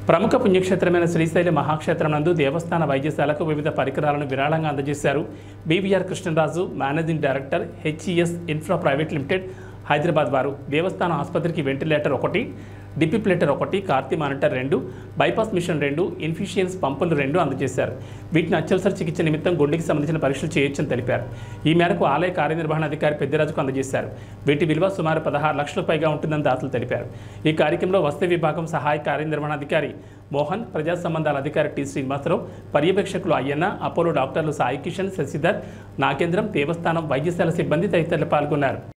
ప్రముఖ పుణ్యక్షేత్రమైన శ్రీశైల మహాక్షేత్రం నందు దేవస్థాన వైద్యశాలకు వివిధ పరికరాలను విరాళంగా అందజేశారు. BVR Krishnaraju, managing director, HES infra private limited, Hyderabad వారు దేవస్థాన ఆసుపత్రికి ventilator 1, defibrillator 1, cardiac monitor 2, bypass machine 2, infusion పంపులు 2 అందజేశారు. వీటిని అత్యవసర చికిత్స నిమిత్తం గుండెకి సంబంధించిన పరీక్షలు చేయొచ్చని తెలిపారు. ఈ మేరకు ఆలయ కార్యనిర్వహణాధికారి పెద్దిరాజుకు అందజేశారు. వీటి విలువ సుమారు 16 లక్షలకు పైగా ఉంటుందని దాతలు తెలిపారు. ఈ కార్యక్రమంలో వసతి విభాగం సహాయ కార్యనిర్వహణాధికారి మోహన్, ప్రజా సంబంధాల అధికారి టి శ్రీనివాసరావు, పర్యవేక్షకులు అయ్యన్న, అపోలో డాక్టర్లు సాయి కిషన్, శశిధర్, నాగేంద్రం, దేవస్థానం వైద్యశాల సిబ్బంది తదితరులు పాల్గొన్నారు.